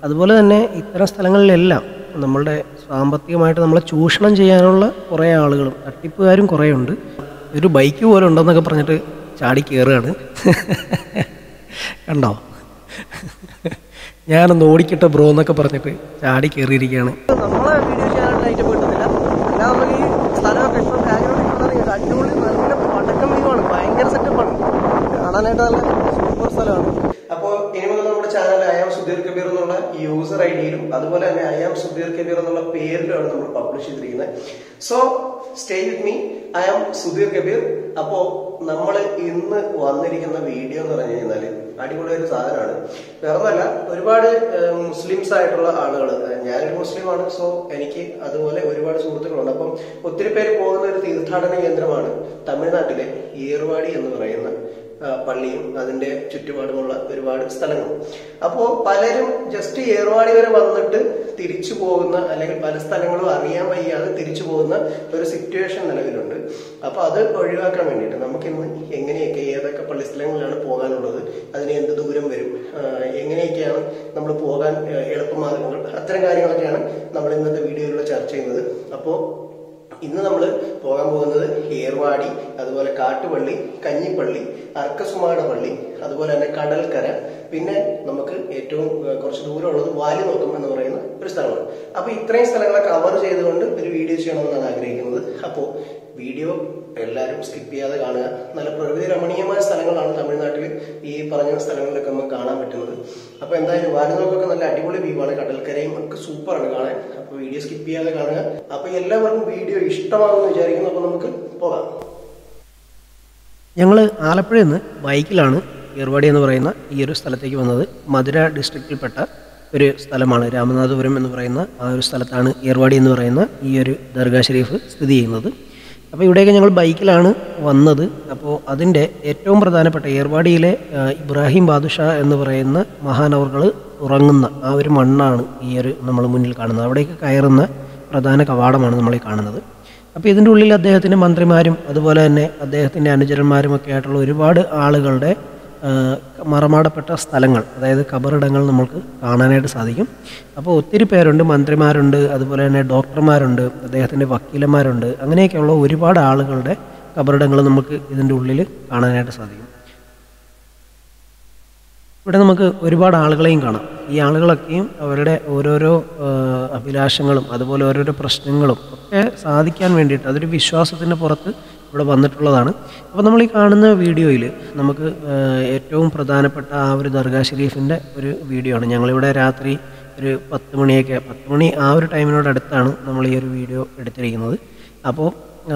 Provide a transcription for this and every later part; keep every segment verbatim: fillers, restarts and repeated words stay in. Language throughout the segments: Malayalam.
അതുപോലെ തന്നെ ഇത്തരം സ്ഥലങ്ങളിലെല്ലാം നമ്മളുടെ സാമ്പത്തികമായിട്ട് നമ്മളെ ചൂഷണം ചെയ്യാനുള്ള കുറേ ആളുകളും തട്ടിപ്പുകാരും കുറേ ഉണ്ട്. ഒരു ബൈക്ക് പോലെ ഉണ്ടെന്നൊക്കെ പറഞ്ഞിട്ട് ചാടി കയറുകയാണ്. കണ്ടോ, ഞാനൊന്ന് ഓടിക്കട്ടെ ബ്രോ എന്നൊക്കെ പറഞ്ഞിട്ട് ചാടി കയറിയിരിക്കുകയാണ്. നമ്മളെ വീഡിയോ ചെയ്യാനായിട്ട് കിട്ടുന്നില്ല. അല്ലാതെ നമുക്ക് ഈ സ്ഥലമൊക്കെ ഇഷ്ടം കാര്യങ്ങളൊക്കെ അടിപൊളി നല്ല പടക്കം വ്യൂവാണ്, ഭയങ്കര സെറ്റപ്പാണ്, കാണാനായിട്ട് നല്ല സൂപ്പർ സ്ഥലമാണ്. അപ്പോൾ ഇനി മുതൽ നമ്മുടെ channel I am Sudheer Kabeer എന്നുള്ള യൂസർ ഐ ഡിയിലും അതുപോലെ തന്നെ ഐ ആം സുധീർ കബീർ എന്നുള്ള പേരിലുമാണ് നമ്മൾ പബ്ലിഷ് ചെയ്തിരിക്കുന്നത്. So stay with me, I am Sudheer Kabeer. അപ്പോ നമ്മൾ ഇന്ന് വന്നിരിക്കുന്ന വീഡിയോ എന്ന് പറഞ്ഞു കഴിഞ്ഞാല് അടിപൊളി ഒരു സാധനമാണ്. വേറൊന്നല്ല, ഒരുപാട് മുസ്ലിംസ് ആയിട്ടുള്ള ആളുകൾ, ഞാനൊരു മുസ്ലിമാണ്, സോ എനിക്ക് അതുപോലെ ഒരുപാട് സുഹൃത്തുക്കളുണ്ട്. അപ്പം ഒത്തിരി പേര് പോകുന്ന ഒരു തീർത്ഥാടന കേന്ദ്രമാണ് തമിഴ്നാട്ടിലെ ഏർവാടി എന്ന് പറയുന്ന പള്ളിയും അതിന്റെ ചുറ്റുപാടുമുള്ള ഒരുപാട് സ്ഥലങ്ങളും. അപ്പോ പലരും ജസ്റ്റ് ഏർവാടി വരെ വന്നിട്ട് തിരിച്ചു പോകുന്ന, അല്ലെങ്കിൽ പല സ്ഥലങ്ങളും അറിയാൻ വയ്യാതെ തിരിച്ചു പോകുന്ന ഒരു സിറ്റുവേഷൻ നിലവിലുണ്ട്. അപ്പൊ അത് ഒഴിവാക്കാൻ വേണ്ടിയിട്ട് നമുക്കിന്ന് എങ്ങനെയൊക്കെ ഏതൊക്കെ പള്ളി സ്ഥലങ്ങളിലാണ് പോകാനുള്ളത്, അതിന് എന്ത് ദൂരം വരും, എങ്ങനെയൊക്കെയാണ് നമ്മൾ പോകാൻ എളുപ്പമാർഗങ്ങൾ, അത്തരം കാര്യങ്ങളൊക്കെയാണ് നമ്മൾ ഇന്നത്തെ വീഡിയോയിലൂടെ ചർച്ച ചെയ്യുന്നത്. അപ്പോ ഇന്ന് നമ്മൾ പോകാൻ പോകുന്നത് ഏർവാടി, അതുപോലെ കാട്ടുപള്ളി, കഞ്ഞിപ്പള്ളി, അർക്കസുമാട പള്ളി, അതുപോലെ തന്നെ കടൽക്കര, പിന്നെ നമുക്ക് ഏറ്റവും കുറച്ച് ദൂരമുള്ളത് വാലിനോക്കം എന്ന് പറയുന്ന ഒരു സ്ഥലമാണ്. അപ്പൊ ഇത്രയും സ്ഥലങ്ങളെ കവർ ചെയ്തുകൊണ്ട് ഒരു വീഡിയോ ചെയ്യണമെന്നാണ് ആഗ്രഹിക്കുന്നത്. അപ്പോ വീഡിയോ എല്ലാവരും സ്കിപ്പ് ചെയ്യാതെ കാണുക. നല്ല പ്രകൃതി രമണീയമായ സ്ഥലങ്ങളാണ് തമിഴ്നാട്ടിൽ ഈ പറഞ്ഞ സ്ഥലങ്ങളിലൊക്കെ നമുക്ക് കാണാൻ പറ്റുന്നത്. അപ്പൊ എന്തായാലും വാലിനോക്കൊക്കെ നല്ല അടിപൊളി വ്യൂ ആണ്, കടൽക്കരയും ഒക്കെ സൂപ്പറാണ് കാണാൻ. അപ്പൊ വീഡിയോ സ്കിപ്പ് ചെയ്യാതെ കാണുക. അപ്പൊ എല്ലാവർക്കും വീഡിയോ ഇഷ്ടമാകുമെന്ന് വിചാരിക്കുന്നു. അപ്പൊ നമുക്ക് പോകാം. ഞങ്ങൾ ആലപ്പുഴയിൽ നിന്ന് ബൈക്കിലാണ് ഏർവാടി എന്ന് പറയുന്ന ഈ ഒരു സ്ഥലത്തേക്ക് വന്നത്. മധുര ഡിസ്ട്രിക്റ്റിൽപ്പെട്ട ഒരു സ്ഥലമാണ് രാമനാഥപുരം എന്ന് പറയുന്ന ആ ഒരു സ്ഥലത്താണ് ഏർവാടി എന്ന് പറയുന്ന ഈ ഒരു ദർഗാ ഷരീഫ് സ്ഥിതി ചെയ്യുന്നത്. അപ്പോൾ ഇവിടേക്ക് ഞങ്ങൾ ബൈക്കിലാണ് വന്നത്. അപ്പോൾ അതിൻ്റെ ഏറ്റവും പ്രധാനപ്പെട്ട ഏർവാടിയിലെ ഇബ്രാഹിം ബാദുഷാ എന്ന് പറയുന്ന മഹാനവർകൾ ഉറങ്ങുന്ന ആ ഒരു മണ്ണാണ് ഈ ഒരു നമ്മൾ മുന്നിൽ കാണുന്നത്. അവിടേക്ക് കയറുന്ന പ്രധാന കവാടമാണ് നമ്മൾ ഈ കാണുന്നത്. അപ്പോൾ ഇതിൻ്റെ ഉള്ളിൽ അദ്ദേഹത്തിൻ്റെ മന്ത്രിമാരും അതുപോലെ തന്നെ അദ്ദേഹത്തിൻ്റെ അനുചരന്മാരും ഒക്കെ ആയിട്ടുള്ള ഒരുപാട് ആളുകളുടെ മറമാടപ്പെട്ട സ്ഥലങ്ങൾ, അതായത് ഖബറിടങ്ങൾ നമുക്ക് കാണാനായിട്ട് സാധിക്കും. അപ്പോൾ ഒത്തിരി പേരുണ്ട്, മന്ത്രിമാരുണ്ട്, അതുപോലെ തന്നെ ഡോക്ടർമാരുണ്ട്, അദ്ദേഹത്തിൻ്റെ വക്കീലന്മാരുണ്ട്, അങ്ങനെയൊക്കെയുള്ള ഒരുപാട് ആളുകളുടെ ഖബറിടങ്ങൾ നമുക്ക് ഇതിൻ്റെ ഉള്ളിൽ കാണാനായിട്ട് സാധിക്കും. ഇവിടെ നമുക്ക് ഒരുപാട് ആളുകളെയും കാണാം. ഈ ആളുകളൊക്കെയും അവരുടെ ഓരോരോ അഭിലാഷങ്ങളും അതുപോലെ ഓരോരോ പ്രശ്നങ്ങളും ഒക്കെ സാധിക്കാൻ വേണ്ടിയിട്ട് അതൊരു വിശ്വാസത്തിൻ്റെ പുറത്ത് ഇവിടെ വന്നിട്ടുള്ളതാണ്. അപ്പോൾ നമ്മൾ ഈ കാണുന്ന വീഡിയോയിൽ നമുക്ക് ഏറ്റവും പ്രധാനപ്പെട്ട ആ ഒരു ദർഗാ ഷരീഫിൻ്റെ ഒരു വീഡിയോ ആണ്. ഞങ്ങളിവിടെ രാത്രി ഒരു പത്ത് മണിയൊക്കെ പത്ത് മണി ആ ഒരു ടൈമിനോടടുത്താണ് നമ്മൾ ഈ ഒരു വീഡിയോ എടുത്തിരിക്കുന്നത്. അപ്പോൾ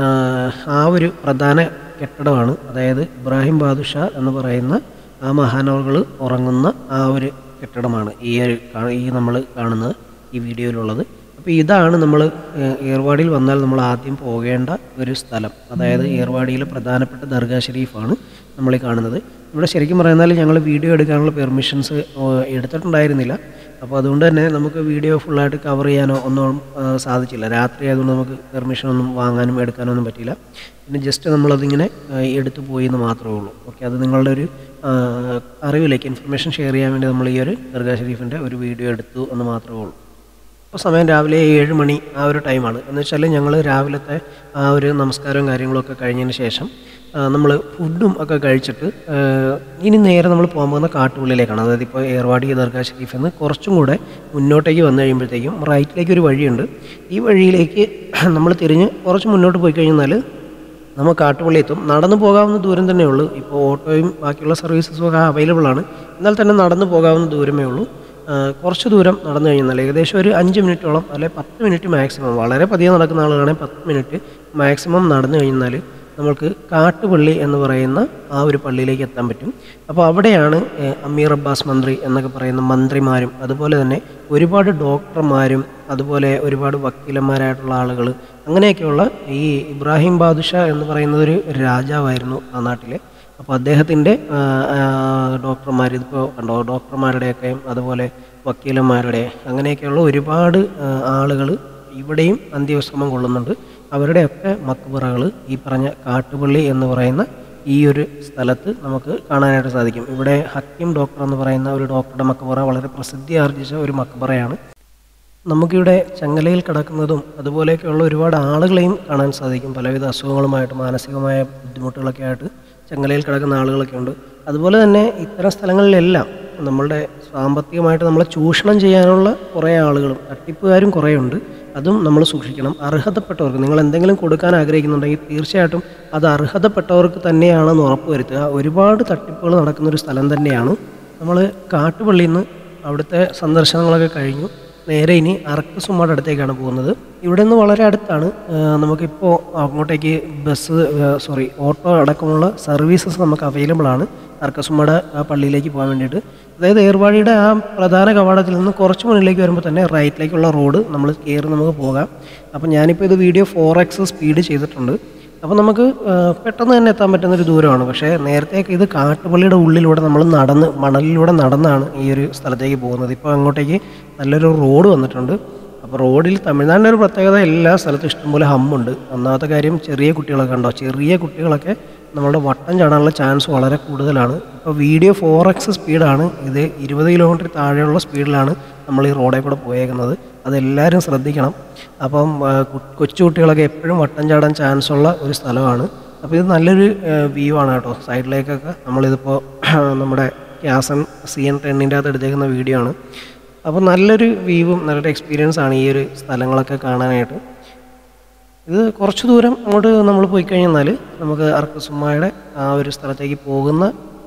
ആ ഒരു പ്രധാന കെട്ടിടമാണ്, അതായത് ഇബ്രാഹിം ബാദുഷാ എന്ന് പറയുന്ന ആ മഹാനവർകൾ ഉറങ്ങുന്ന ആ ഒരു കെട്ടിടമാണ് ഈ ഒരു ഈ നമ്മൾ കാണുന്നത് ഈ വീഡിയോയിലുള്ളത്. അപ്പോൾ ഇതാണ് നമ്മൾ ഏർവാടിയിൽ വന്നാൽ നമ്മൾ ആദ്യം പോകേണ്ട ഒരു സ്ഥലം, അതായത് ഏർവാടിയിലെ പ്രധാനപ്പെട്ട ദർഗാ ഷരീഫാണ് നമ്മൾ ഈ കാണുന്നത്. ഇവിടെ ശരിക്കും പറയുന്നാൽ ഞങ്ങൾ വീഡിയോ എടുക്കാനുള്ള പെർമിഷൻസ് എടുത്തിട്ടുണ്ടായിരുന്നില്ല. അപ്പോൾ അതുകൊണ്ട് തന്നെ നമുക്ക് വീഡിയോ ഫുള്ളായിട്ട് കവർ ചെയ്യാനോ ഒന്നും സാധിച്ചില്ല. രാത്രി ആയതുകൊണ്ട് നമുക്ക് പെർമിഷനൊന്നും വാങ്ങാനും എടുക്കാനൊന്നും പറ്റിയില്ല. പിന്നെ ജസ്റ്റ് നമ്മളതിങ്ങനെ എടുത്തു പോയി എന്ന് മാത്രമേ ഉള്ളൂ. ഓക്കെ, അത് നിങ്ങളുടെ ഒരു അറിവിലേക്ക് ഇൻഫർമേഷൻ ഷെയർ ചെയ്യാൻ വേണ്ടി നമ്മൾ ഈ ഒരു ദർഗാ ഷരീഫിൻ്റെ ഒരു വീഡിയോ എടുത്തു എന്ന് മാത്രമേ ഉള്ളൂ. ഇപ്പോൾ സമയം രാവിലെ ഏഴ് മണി ആ ഒരു ടൈമാണ്. എന്ന് വെച്ചാൽ ഞങ്ങൾ രാവിലത്തെ ആ ഒരു നമസ്കാരവും കാര്യങ്ങളൊക്കെ കഴിഞ്ഞതിന് ശേഷം നമ്മൾ ഫുഡും ഒക്കെ കഴിച്ചിട്ട് ഇനി നേരെ നമ്മൾ പോകാൻ പോകുന്ന കാട്ടുപള്ളിയിലേക്കാണ്. അതായത് ഇപ്പോൾ ഏർവാടി ദർഗാ ഷരീഫിൽ നിന്ന് കുറച്ചും കൂടെ മുന്നോട്ടേക്ക് വന്നു കഴിയുമ്പോഴത്തേക്കും റൈറ്റിലേക്ക് ഒരു വഴിയുണ്ട്. ഈ വഴിയിലേക്ക് നമ്മൾ തിരിഞ്ഞ് കുറച്ച് മുന്നോട്ട് പോയി കഴിഞ്ഞാൽ നമ്മൾ കാട്ടുപള്ളി എത്തും. നടന്നു പോകാവുന്ന ദൂരം തന്നെ ഉള്ളൂ. ഇപ്പോൾ ഓട്ടോയും ബാക്കിയുള്ള സർവീസസും ഒക്കെ അവൈലബിൾ ആണ്. എന്നാൽ തന്നെ നടന്നു പോകാവുന്ന ദൂരമേ ഉള്ളൂ. കുറച്ച് ദൂരം നടന്നു കഴിഞ്ഞാൽ ഏകദേശം ഒരു അഞ്ച് മിനിറ്റോളം അല്ലെങ്കിൽ പത്ത് മിനിറ്റ് മാക്സിമം, വളരെ പതിയെ നടക്കുന്ന ആളുകളാണെങ്കിൽ പത്ത് മിനിറ്റ് മാക്സിമം നടന്നു കഴിഞ്ഞാൽ നമ്മൾക്ക് കാട്ടുപള്ളി എന്ന് പറയുന്ന ആ ഒരു പള്ളിയിലേക്ക് എത്താൻ പറ്റും. അപ്പോൾ അവിടെയാണ് അമീർ അബ്ബാസ് മന്ത്രി എന്നൊക്കെ പറയുന്ന മന്ത്രിമാരും അതുപോലെ തന്നെ ഒരുപാട് ഡോക്ടർമാരും അതുപോലെ ഒരുപാട് വക്കീലന്മാരായിട്ടുള്ള ആളുകൾ, അങ്ങനെയൊക്കെയുള്ള ഈ ഇബ്രാഹിം ബാദുഷാ എന്ന് പറയുന്നത് ഒരു രാജാവായിരുന്നു ആ നാട്ടിലെ. അപ്പോൾ അദ്ദേഹത്തിൻ്റെ ഡോക്ടർമാർ, ഇതിപ്പോൾ കണ്ടോ ഡോക്ടർമാരുടെയൊക്കെ അതുപോലെ വക്കീലന്മാരുടെ അങ്ങനെയൊക്കെയുള്ള ഒരുപാട് ആളുകൾ ഇവിടെയും അന്ത്യവിശ്രമം കൊള്ളുന്നുണ്ട്. അവരുടെയൊക്കെ മക്ബറകൾ ഈ പറഞ്ഞ കാട്ടുപള്ളി എന്ന് പറയുന്ന ഈ ഒരു സ്ഥലത്ത് നമുക്ക് കാണാനായിട്ട് സാധിക്കും. ഇവിടെ ഹക്കീം ഡോക്ടർ എന്ന് പറയുന്ന ഒരു ഡോക്ടറുടെ മക്ബറ വളരെ പ്രസിദ്ധി ആർജിച്ച ഒരു മക്ബറയാണ്. നമുക്കിവിടെ ചങ്ങലയിൽ കിടക്കുന്നതും അതുപോലെയൊക്കെയുള്ള ഒരുപാട് ആളുകളെയും കാണാൻ സാധിക്കും. പലവിധ അസുഖങ്ങളുമായിട്ട് മാനസികമായ ബുദ്ധിമുട്ടുകളൊക്കെ ആയിട്ട് ചങ്ങലയിൽ കിടക്കുന്ന ആളുകളൊക്കെ ഉണ്ട്. അതുപോലെ തന്നെ ഇത്തരം സ്ഥലങ്ങളിലെല്ലാം നമ്മളുടെ സാമ്പത്തികമായിട്ട് നമ്മളെ ചൂഷണം ചെയ്യാനുള്ള കുറേ ആളുകളും തട്ടിപ്പുകാരും കുറേ ഉണ്ട്. അതും നമ്മൾ സൂക്ഷിക്കണം. അർഹതപ്പെട്ടവർക്ക് നിങ്ങൾ എന്തെങ്കിലും കൊടുക്കാൻ ആഗ്രഹിക്കുന്നുണ്ടെങ്കിൽ തീർച്ചയായിട്ടും അത് അർഹതപ്പെട്ടവർക്ക് തന്നെയാണെന്ന് ഉറപ്പുവരുത്തുക. ഒരുപാട് തട്ടിപ്പുകൾ നടക്കുന്നൊരു സ്ഥലം തന്നെയാണ്. നമ്മൾ കാട്ടുപള്ളിയിൽ നിന്ന് അവിടുത്തെ സന്ദർശനങ്ങളൊക്കെ കഴിഞ്ഞു നേരെ ഇനി അർക്കസുമ്മയുടെ അടുത്തേക്കാണ് പോകുന്നത്. ഇവിടെ നിന്ന് വളരെ അടുത്താണ്. നമുക്കിപ്പോൾ അങ്ങോട്ടേക്ക് ബസ് സോറി ഓട്ടോ അടക്കമുള്ള സർവീസസ് നമുക്ക് അവൈലബിൾ ആണ് അർക്കസുമ്മയുടെ ആ പള്ളിയിലേക്ക് പോകാൻ വേണ്ടിയിട്ട്. അതായത് ഏർവാടിയുടെ ആ പ്രധാന കവാടത്തിൽ നിന്ന് കുറച്ച് മുന്നിലേക്ക് വരുമ്പോൾ തന്നെ റൈറ്റിലേക്കുള്ള റോഡ് നമ്മൾ കയറി നമുക്ക് പോകാം. അപ്പം ഞാനിപ്പോൾ ഇത് വീഡിയോ ഫോർ എക്സ് സ്പീഡ് ചെയ്തിട്ടുണ്ട്. അപ്പോൾ നമുക്ക് പെട്ടെന്ന് തന്നെ എത്താൻ പറ്റുന്നൊരു ദൂരമാണ്. പക്ഷേ നേരത്തെയൊക്കെ ഇത് കാട്ടുപള്ളിയുടെ ഉള്ളിലൂടെ നമ്മൾ നടന്ന് മണലിലൂടെ നടന്നാണ് ഈ ഒരു സ്ഥലത്തേക്ക് പോകുന്നത്. ഇപ്പോൾ അങ്ങോട്ടേക്ക് നല്ലൊരു റോഡ് വന്നിട്ടുണ്ട്. അപ്പോൾ റോഡിൽ തമിഴ്നാടിൻ്റെ ഒരു പ്രത്യേകത എല്ലാ സ്ഥലത്തും ഇഷ്ടംപോലെ ഹമ്മുണ്ട്. ഒന്നാമത്തെ കാര്യം ചെറിയ കുട്ടികളൊക്കെ ഉണ്ടോ, ചെറിയ കുട്ടികളൊക്കെ നമ്മളുടെ വട്ടം ചാടാനുള്ള ചാൻസ് വളരെ കൂടുതലാണ്. ഇപ്പോൾ വീഡിയോ ഫോർ എക്സ് സ്പീഡാണ്. ഇത് ഇരുപത് കിലോമീറ്റർ താഴെയുള്ള സ്പീഡിലാണ് നമ്മൾ ഈ റോഡിൽ കൂടെ പോയേക്കുന്നത്. അതെല്ലാവരും ശ്രദ്ധിക്കണം. അപ്പം കൊച്ചു കുട്ടികളൊക്കെ എപ്പോഴും വട്ടം ചാടാൻ ചാൻസ് ഉള്ള ഒരു സ്ഥലമാണ്. അപ്പോൾ ഇത് നല്ലൊരു വ്യൂ ആണ് കേട്ടോ. സൈഡിലേക്കൊക്കെ നമ്മളിതിപ്പോൾ നമ്മുടെ ക്യാസൺ സി എൻ ടെന്നിൻ്റെ അകത്ത് എടുത്തേക്കുന്ന വീഡിയോ ആണ്. അപ്പോൾ നല്ലൊരു വ്യൂവും നല്ലൊരു എക്സ്പീരിയൻസ് ആണ് ഈ ഒരു സ്ഥലങ്ങളൊക്കെ കാണാനായിട്ട്. ഇത് കുറച്ച് ദൂരം അങ്ങോട്ട് നമ്മൾ പോയി കഴിഞ്ഞാൽ നമുക്ക് അർക്കസുമ്മയുടെ ആ ഒരു സ്ഥലത്തേക്ക് പോകുന്ന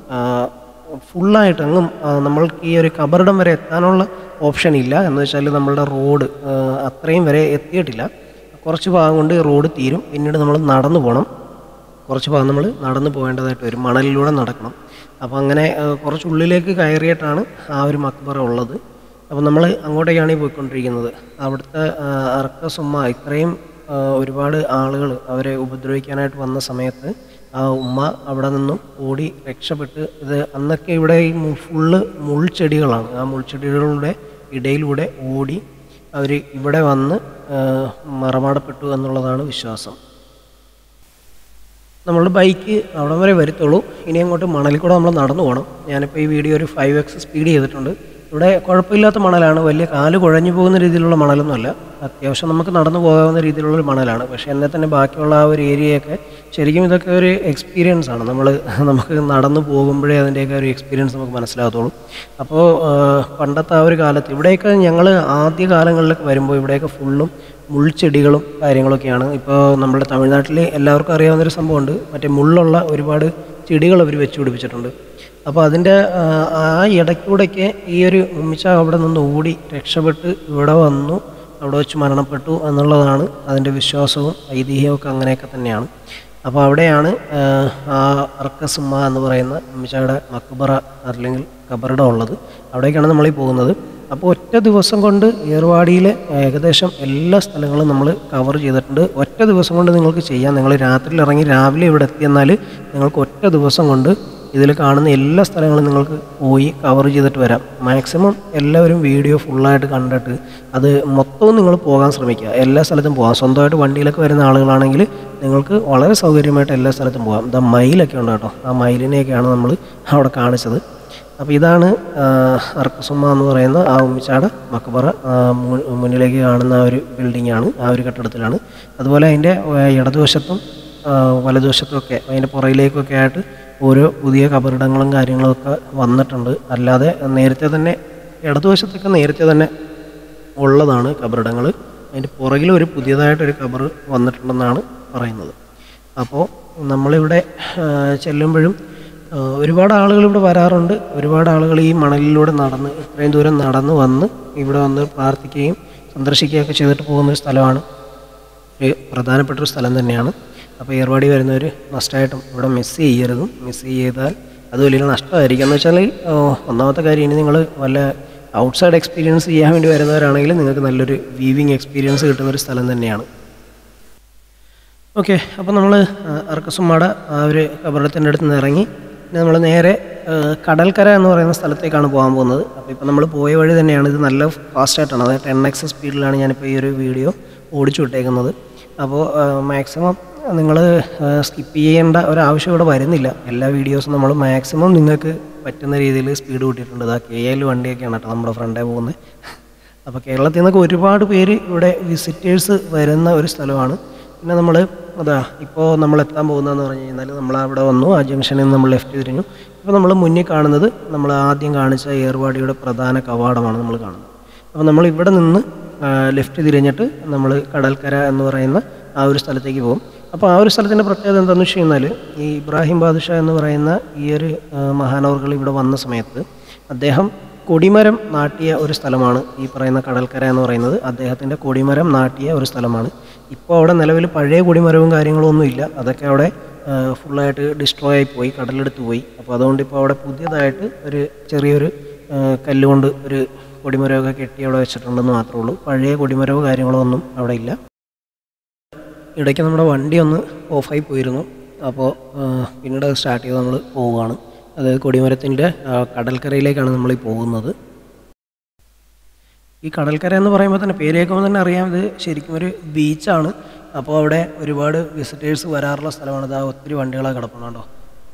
ഫുള്ളായിട്ട് അങ്ങും നമ്മൾക്ക് ഈ ഒരു കബറിടം വരെ എത്താനുള്ള ഓപ്ഷൻ ഇല്ല. എന്ന് വെച്ചാൽ നമ്മളുടെ റോഡ് അത്രയും വരെ എത്തിയിട്ടില്ല. കുറച്ച് ഭാഗം കൊണ്ട് റോഡ് തീരും. പിന്നീട് നമ്മൾ നടന്നു പോകണം. കുറച്ച് ഭാഗം നമ്മൾ നടന്നു പോകേണ്ടതായിട്ട് വരും. മണലിലൂടെ നടക്കണം. അപ്പോൾ അങ്ങനെ കുറച്ച് ഉള്ളിലേക്ക് കയറിയിട്ടാണ് ആ ഒരു മക്ബറ ഉള്ളത്. അപ്പോൾ നമ്മൾ അങ്ങോട്ടേക്കാണ് ഈ പോയിക്കൊണ്ടിരിക്കുന്നത്. അവിടുത്തെ അർക്കസുമ്മ ഇത്രയും ഒരുപാട് ആളുകൾ അവരെ ഉപദ്രവിക്കാനായിട്ട് വന്ന സമയത്ത് ആ ഉമ്മ അവിടെ നിന്നും ഓടി രക്ഷപ്പെട്ട്. ഇത് അന്നൊക്കെ ഇവിടെ ഈ ഫുള്ള് മുൾച്ചെടികളാണ്. ആ മുൾച്ചെടികളുടെ ഇടയിലൂടെ ഓടി അവർ ഇവിടെ വന്ന് മറമാടപ്പെട്ടു എന്നുള്ളതാണ് വിശ്വാസം. നമ്മളുടെ ബൈക്ക് അവിടം വരെ വരത്തുള്ളൂ. ഇനി അങ്ങോട്ട് മണലിൽ കൂടെ നമ്മൾ നടന്നു പോകണം. ഞാനിപ്പോൾ ഈ വീഡിയോ ഒരു ഫൈവ് എക്സ് സ്പീഡ് ചെയ്തിട്ടുണ്ട്. ഇവിടെ കുഴപ്പമില്ലാത്ത മണലാണ്. വലിയ കാല് കുഴഞ്ഞു പോകുന്ന രീതിയിലുള്ള മണലൊന്നുമല്ല. അത്യാവശ്യം നമുക്ക് നടന്നു പോകാവുന്ന രീതിയിലുള്ളൊരു മണലാണ്. പക്ഷേ എന്നാൽ തന്നെ ബാക്കിയുള്ള ആ ഒരു ഏരിയയൊക്കെ ശരിക്കും ഇതൊക്കെ ഒരു എക്സ്പീരിയൻസ് ആണ്. നമ്മൾ നമുക്ക് നടന്നു പോകുമ്പോഴേ അതിൻ്റെയൊക്കെ ഒരു എക്സ്പീരിയൻസ് നമുക്ക് മനസ്സിലാകത്തുള്ളൂ. അപ്പോൾ പണ്ടത്തെ ആ ഒരു കാലത്ത് ഇവിടെയൊക്കെ ഞങ്ങൾ ആദ്യ കാലങ്ങളിലൊക്കെ വരുമ്പോൾ ഇവിടെയൊക്കെ ഫുള്ളും മുൾച്ചെടികളും കാര്യങ്ങളൊക്കെയാണ്. ഇപ്പോൾ നമ്മുടെ തമിഴ്നാട്ടിൽ എല്ലാവർക്കും അറിയാവുന്നൊരു സംഭവമുണ്ട്. മറ്റേ മുള്ളുള്ള ഒരുപാട് ചെടികൾ അവർ വെച്ച് പിടിപ്പിച്ചിട്ടുണ്ട്. അപ്പോൾ അതിൻ്റെ ആ ഇടയ്ക്കൂടെയൊക്കെ ഈ ഒരു ഉമ്മിച്ച അവിടെ നിന്ന് ഓടി രക്ഷപ്പെട്ട് ഇവിടെ വന്നു അവിടെ വെച്ച് മരണപ്പെട്ടു എന്നുള്ളതാണ് അതിൻ്റെ വിശ്വാസവും ഐതിഹ്യവും ഒക്കെ അങ്ങനെയൊക്കെ തന്നെയാണ്. അപ്പോൾ അവിടെയാണ് ആ അർക്കസുമ്മ എന്ന് പറയുന്ന ഉമ്മിച്ചയുടെ മക്ബറ അല്ലെങ്കിൽ കബറിടം ഉള്ളത്. അവിടേക്കാണ് നമ്മളീ പോകുന്നത്. അപ്പോൾ ഒറ്റ ദിവസം കൊണ്ട് ഏർവാടിയിലെ ഏകദേശം എല്ലാ സ്ഥലങ്ങളും നമ്മൾ കവർ ചെയ്തിട്ടുണ്ട്. ഒറ്റ ദിവസം കൊണ്ട് നിങ്ങൾക്ക് ചെയ്യാം. നിങ്ങൾ രാത്രിയിൽ ഇറങ്ങി രാവിലെ ഇവിടെ എത്തിയെന്നാൽ നിങ്ങൾക്ക് ഒറ്റ ദിവസം കൊണ്ട് ഇതിൽ കാണുന്ന എല്ലാ സ്ഥലങ്ങളും നിങ്ങൾക്ക് പോയി കവർ ചെയ്തിട്ട് വരാം. മാക്സിമം എല്ലാവരും വീഡിയോ ഫുള്ളായിട്ട് കണ്ടിട്ട് അത് മൊത്തവും നിങ്ങൾ പോകാൻ ശ്രമിക്കുക. എല്ലാ സ്ഥലത്തും പോകാം. സ്വന്തമായിട്ട് വണ്ടിയിലൊക്കെ വരുന്ന ആളുകളാണെങ്കിൽ നിങ്ങൾക്ക് വളരെ സൗകര്യമായിട്ട് എല്ലാ സ്ഥലത്തും പോകാം. ഇതാ മയിലൊക്കെ ഉണ്ട് കേട്ടോ. ആ മയിലിനെയൊക്കെയാണ് നമ്മൾ അവിടെ കാണിച്ചത്. അപ്പോൾ ഇതാണ് അർക്കസുമ്മ എന്ന് പറയുന്ന ആ ഉമ്മിച്ചാട മക്ബറ. മുന്നിലേക്ക് കാണുന്ന ആ ഒരു ബിൽഡിങ്ങാണ്, ആ ഒരു കെട്ടിടത്തിലാണ്. അതുപോലെ അതിൻ്റെ ഇടതുവശത്തും വലതുവശത്തുമൊക്കെ അതിൻ്റെ പുറയിലേക്കൊക്കെ ആയിട്ട് ഓരോ പുതിയ കബറിടങ്ങളും കാര്യങ്ങളൊക്കെ വന്നിട്ടുണ്ട്. അല്ലാതെ നേരത്തെ തന്നെ ഇടതുവശത്തൊക്കെ നേരത്തെ തന്നെ ഉള്ളതാണ് കബറിടങ്ങൾ. അതിൻ്റെ പുറകിൽ ഒരു പുതിയതായിട്ടൊരു കബർ വന്നിട്ടുണ്ടെന്നാണ് പറയുന്നത്. അപ്പോൾ നമ്മളിവിടെ ചെല്ലുമ്പോഴും ഒരുപാട് ആളുകൾ ഇവിടെ വരാറുണ്ട്. ഒരുപാട് ആളുകൾ ഈ മണലിലൂടെ നടന്ന് ഇത്രയും ദൂരം നടന്ന് വന്ന് ഇവിടെ വന്ന് പ്രാർത്ഥിക്കുകയും സന്ദർശിക്കുകയൊക്കെ ചെയ്തിട്ട് പോകുന്നൊരു സ്ഥലമാണ്. ഒരു പ്രധാനപ്പെട്ടൊരു സ്ഥലം തന്നെയാണ്. അപ്പോൾ ഏർവാടി വരുന്നവർ മസ്റ്റായിട്ടും ഇവിടെ മിസ് ചെയ്യരുതും. മിസ് ചെയ്താൽ അത് വലിയൊരു നഷ്ടമായിരിക്കും. എന്ന് വെച്ചാൽ ഒന്നാമത്തെ കാര്യം, ഇനി നിങ്ങൾ വല്ല ഔട്ട്സൈഡ് എക്സ്പീരിയൻസ് ചെയ്യാൻ വേണ്ടി വരുന്നവരാണെങ്കിൽ നിങ്ങൾക്ക് നല്ലൊരു വ്യൂവിങ് എക്സ്പീരിയൻസ് കിട്ടുന്നൊരു സ്ഥലം തന്നെയാണ്. ഓക്കെ, അപ്പോൾ നമ്മൾ അർക്കസുമ്മയുടെ ആ ഒരു കബറിടത്തിൻ്റെ അടുത്ത് നിന്ന് ഇറങ്ങി നമ്മൾ നേരെ കടൽക്കര എന്ന് പറയുന്ന സ്ഥലത്തേക്കാണ് പോകാൻ പോകുന്നത്. അപ്പോൾ ഇപ്പോൾ നമ്മൾ പോയ വഴി തന്നെയാണ്. ഇത് നല്ല ഫാസ്റ്റായിട്ടാണ്, അതായത് ടെൻ എക്സ് സ്പീഡിലാണ് ഞാനിപ്പോൾ ഈ ഒരു വീഡിയോ ഓടിച്ചു വിട്ടേക്കുന്നത്. അപ്പോൾ മാക്സിമം നിങ്ങൾ സ്കിപ്പ് ചെയ്യേണ്ട ഒരാവശ്യം ഇവിടെ വരുന്നില്ല. എല്ലാ വീഡിയോസും നമ്മൾ മാക്സിമം നിങ്ങൾക്ക് പറ്റുന്ന രീതിയിൽ സ്പീഡ് കൂട്ടിയിട്ടുണ്ട്. ഇതാ കെ എൽ വണ്ടിയൊക്കെയാണ് കേട്ടോ നമ്മുടെ ഫ്രണ്ടേ പോകുന്നത്. അപ്പോൾ കേരളത്തിൽ നിന്നൊക്കെ ഒരുപാട് പേര് ഇവിടെ വിസിറ്റേഴ്സ് വരുന്ന ഒരു സ്ഥലമാണ്. പിന്നെ നമ്മൾ അതാ ഇപ്പോൾ നമ്മൾ എത്താൻ പോകുന്നതെന്ന് പറഞ്ഞു കഴിഞ്ഞാൽ നമ്മൾ അവിടെ വന്നു, ആ ജംഗ്ഷനിൽ നിന്ന് നമ്മൾ ലെഫ്റ്റ് തിരിഞ്ഞു. ഇപ്പോൾ നമ്മൾ മുന്നിൽ കാണുന്നത് നമ്മൾ ആദ്യം കാണിച്ച ഏർവാടിയുടെ പ്രധാന കവാടമാണ് നമ്മൾ കാണുന്നത്. അപ്പോൾ നമ്മൾ ഇവിടെ നിന്ന് ലെഫ്റ്റ് തിരിഞ്ഞിട്ട് നമ്മൾ കടൽക്കര എന്ന് പറയുന്ന ആ ഒരു സ്ഥലത്തേക്ക് പോകും. അപ്പോൾ ആ ഒരു സ്ഥലത്തിൻ്റെ പ്രത്യേകത എന്താണെന്ന് വെച്ച് കഴിഞ്ഞാൽ ഈ ഇബ്രാഹിം ബാദുഷാ എന്ന് പറയുന്ന ഈ ഒരു മഹാനവർകൾ ഇവിടെ വന്ന സമയത്ത് അദ്ദേഹം കൊടിമരം നാട്ടിയ ഒരു സ്ഥലമാണ് ഈ പറയുന്ന കടൽക്കര എന്ന് പറയുന്നത്. അദ്ദേഹത്തിൻ്റെ കൊടിമരം നാട്ടിയ ഒരു സ്ഥലമാണ്. ഇപ്പോൾ അവിടെ നിലവിൽ പഴയ കൊടിമരവും കാര്യങ്ങളും ഒന്നും ഇല്ല. അതൊക്കെ അവിടെ ഫുള്ളായിട്ട് ഡിസ്ട്രോയ് ആയി പോയി, കടലെടുത്ത് പോയി. അപ്പോൾ അതുകൊണ്ട് ഇപ്പോൾ അവിടെ പുതിയതായിട്ട് ഒരു ചെറിയൊരു കല്ലുകൊണ്ട് ഒരു കൊടിമരമൊക്കെ കെട്ടി അവിടെ വെച്ചിട്ടുണ്ടെന്ന് മാത്രമേ ഉള്ളൂ. പഴയ കൊടിമരവോ കാര്യങ്ങളോ ഒന്നും അവിടെ ഇല്ല. ഇടയ്ക്ക് നമ്മുടെ വണ്ടി ഒന്ന് ഓഫായി പോയിരുന്നു. അപ്പോൾ പിന്നീട് അത് സ്റ്റാർട്ട് ചെയ്ത് നമ്മൾ പോവുകയാണ്. അതായത് കൊടിമരത്തിൻ്റെ കടൽക്കരയിലേക്കാണ് നമ്മൾ ഈ പോകുന്നത്. ഈ കടൽക്കര എന്ന് പറയുമ്പോൾ തന്നെ പേര് കേൾക്കുമ്പോൾ തന്നെ അറിയാം ഇത് ശരിക്കും ഒരു ബീച്ചാണ്. അപ്പോൾ അവിടെ ഒരുപാട് വിസിറ്റേഴ്സ് വരാറുള്ള സ്ഥലമാണ്. ഇതാ ഒത്തിരി വണ്ടികളൊക്കെ കിടപ്പുണ്ടോ.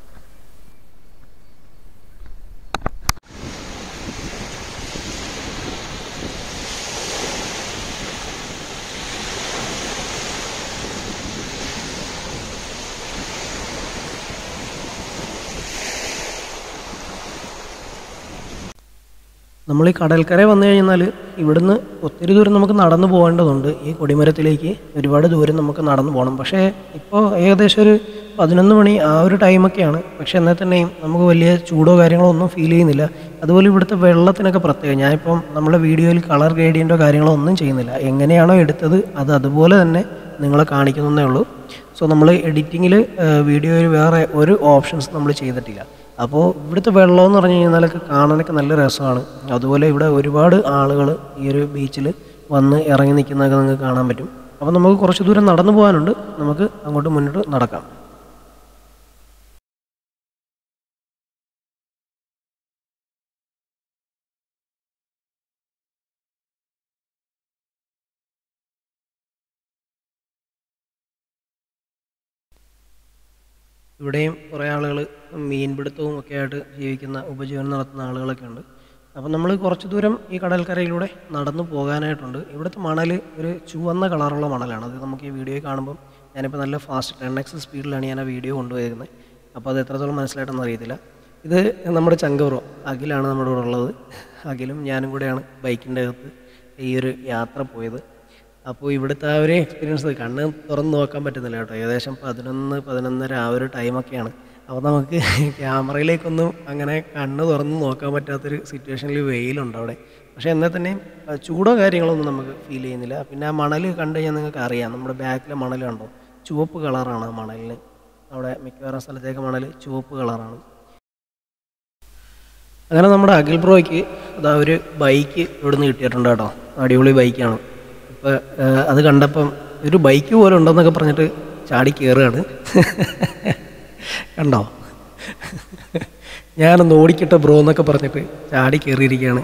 നമ്മൾ ഈ കടൽക്കര വന്നു കഴിഞ്ഞാൽ ഇവിടുന്ന് ഒത്തിരി ദൂരം നമുക്ക് നടന്നു പോകേണ്ടതുണ്ട്. ഈ കൊടിമരത്തിലേക്ക് ഒരുപാട് ദൂരം നമുക്ക് നടന്നു പോകണം. പക്ഷേ ഇപ്പോൾ ഏകദേശം ഒരു പതിനൊന്ന് മണി ആ ഒരു ടൈമൊക്കെയാണ്. പക്ഷേ എന്നാൽ തന്നെയും നമുക്ക് വലിയ ചൂടോ കാര്യങ്ങളോ ഒന്നും ഫീൽ ചെയ്യുന്നില്ല. അതുപോലെ ഇവിടുത്തെ വെള്ളത്തിനൊക്കെ പ്രത്യേകം, ഞാനിപ്പം നമ്മുടെ വീഡിയോയിൽ കളർ ഗ്രേഡിയൻറ്റോ കാര്യങ്ങളോ ഒന്നും ചെയ്യുന്നില്ല. എങ്ങനെയാണോ എടുത്തത് അത് അതുപോലെ തന്നെ നിങ്ങളെ കാണിക്കുന്നതേ ഉള്ളൂ. സോ നമ്മൾ എഡിറ്റിങ്ങിൽ വീഡിയോയിൽ വേറെ ഒരു ഓപ്ഷൻസ് നമ്മൾ ചെയ്തിട്ടില്ല. അപ്പോൾ ഇവിടുത്തെ വെള്ളം എന്ന് പറഞ്ഞു കഴിഞ്ഞാലൊക്കെ കാണാനൊക്കെ നല്ല രസമാണ്. അതുപോലെ ഇവിടെ ഒരുപാട് ആളുകൾ ഈ ഒരു ബീച്ചിൽ വന്ന് ഇറങ്ങി നിൽക്കുന്നതൊക്കെ നിങ്ങൾക്ക് കാണാൻ പറ്റും. അപ്പോൾ നമുക്ക് കുറച്ച് ദൂരം നടന്നു പോകാനുണ്ട്. നമുക്ക് അങ്ങോട്ട് മുന്നോട്ട് നടക്കാം. ഇവിടെയും കുറേ ആളുകൾ മീൻപിടുത്തവും ഒക്കെ ആയിട്ട് ജീവിക്കുന്ന ഉപജീവനം നടത്തുന്ന ആളുകളൊക്കെ ഉണ്ട്. അപ്പം നമ്മൾ കുറച്ച് ദൂരം ഈ കടൽക്കരയിലൂടെ നടന്നു പോകാനായിട്ടുണ്ട്. ഇവിടുത്തെ മണൽ ഒരു ചുവന്ന കളറുള്ള മണലാണ്. അത് നമുക്ക് ഈ വീഡിയോ കാണുമ്പം ഞാനിപ്പോൾ നല്ല ഫാസ്റ്റ് ടെൻ എക്സ് സ്പീഡിലാണ് ഞാൻ ആ വീഡിയോ കൊണ്ടുപോയിരുന്നത്. അപ്പോൾ അത് എത്രത്തോളം മനസ്സിലായിട്ടൊന്നും അറിയത്തില്ല. ഇത് നമ്മുടെ ചങ്കബ്രോ അഖിലാണ് നമ്മുടെ കൂടെ ഉള്ളത്. അഖിലും ഞാനും കൂടെയാണ് ബൈക്കിൻ്റെ അകത്ത് ഈ ഒരു യാത്ര പോയത്. അപ്പോൾ ഇവിടുത്തെ ആ ഒരു എക്സ്പീരിയൻസ് കണ്ണ് തുറന്ന് നോക്കാൻ പറ്റുന്നില്ല കേട്ടോ. ഏകദേശം പതിനൊന്ന് പതിനൊന്നര ആ ഒരു ടൈമൊക്കെയാണ്. അപ്പോൾ നമുക്ക് ക്യാമറയിലേക്കൊന്നും അങ്ങനെ കണ്ണ് തുറന്ന് നോക്കാൻ പറ്റാത്തൊരു സിറ്റുവേഷനിൽ വെയിലുണ്ട് അവിടെ. പക്ഷേ എന്നാൽ തന്നെ ചൂടോ കാര്യങ്ങളൊന്നും നമുക്ക് ഫീൽ ചെയ്യുന്നില്ല. പിന്നെ ആ മണൽ കണ്ടു കഴിഞ്ഞാൽ നിങ്ങൾക്ക് അറിയാം, നമ്മുടെ ബാക്കിലെ മണൽ കണ്ടോ, ചുവപ്പ് കളറാണ് ആ മണലിന്. അവിടെ മിക്കവാറും സ്ഥലത്തേക്ക് മണൽ ചുവപ്പ് കളറാണ്. അങ്ങനെ നമ്മുടെ അഖിൽ ബ്രോയ്ക്ക് അതാ ഒരു ബൈക്ക് ഇവിടുന്ന് കിട്ടിയിട്ടുണ്ട് കേട്ടോ. അടിപൊളി ബൈക്കാണ്. അപ്പോൾ അത് കണ്ടപ്പം ഒരു ബൈക്ക് പോലെ ഉണ്ടെന്നൊക്കെ പറഞ്ഞിട്ട് ചാടി കയറുകയാണ്. കണ്ടോ, ഞാനൊന്ന് ഓടിക്കട്ടെ ബ്രോ എന്നൊക്കെ പറഞ്ഞിട്ട് ചാടി കയറിയിരിക്കുകയാണ്.